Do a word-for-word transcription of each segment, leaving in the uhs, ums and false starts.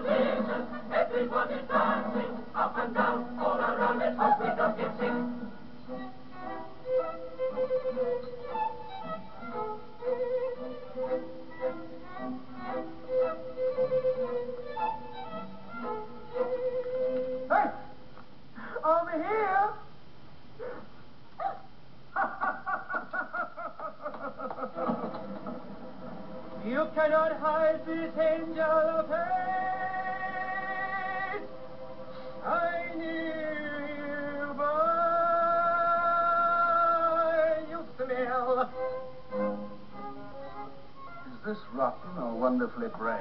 Everybody's dancing up and down, all around. Let's hope we don't get sick. Hey! Over here! You cannot hide this angel of hate. I knew you by you smell. Is this rotten or wonderfully brave?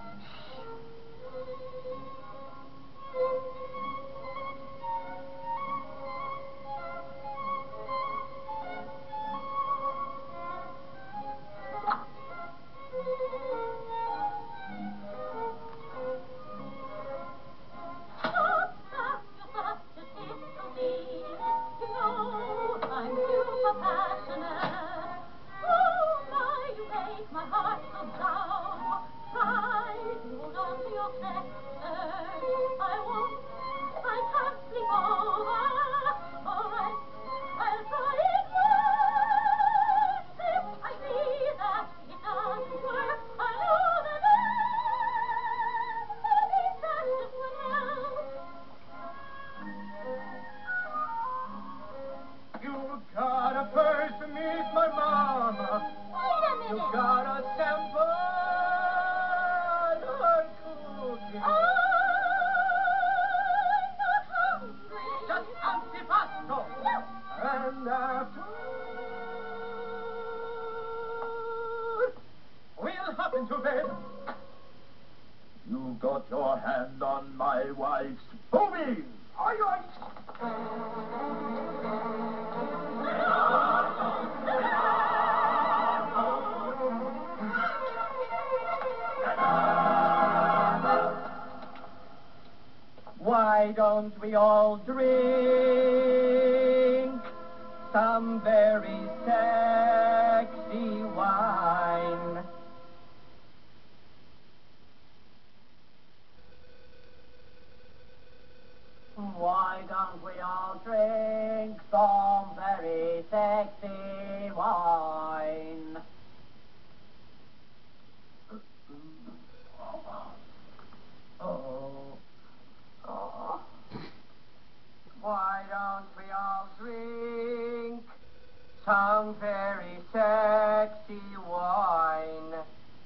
You got your hand on my wife's boobies! Are you? Why don't we all drink some very sexy wine? Why don't we all drink some very sexy wine? Oh. Oh. Why don't we all drink some very sexy wine?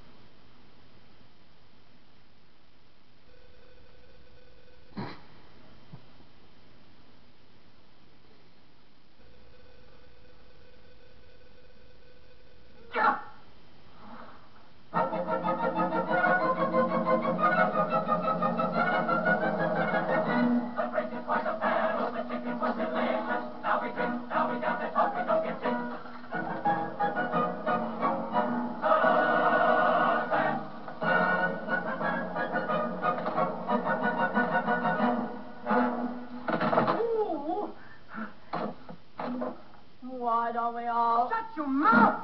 Why don't we all... Shut your mouth!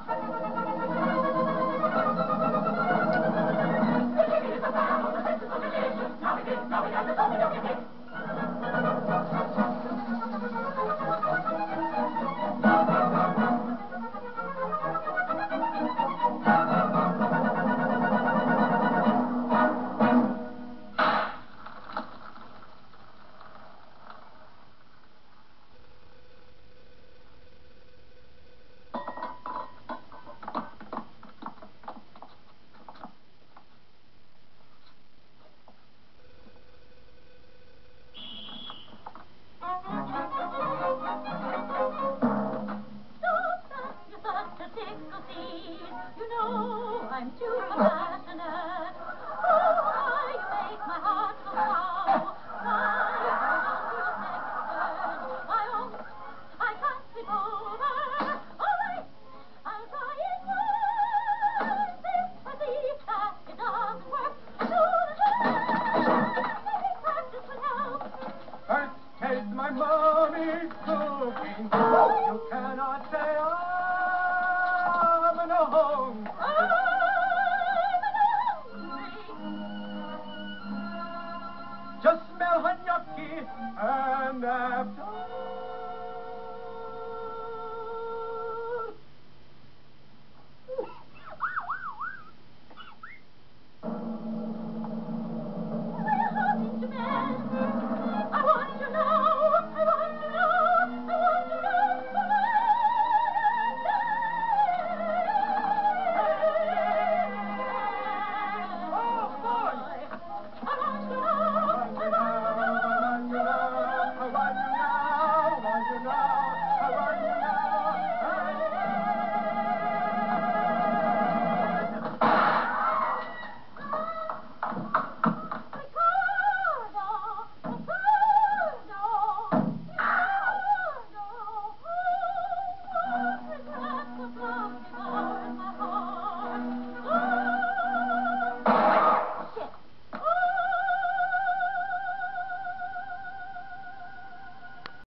and after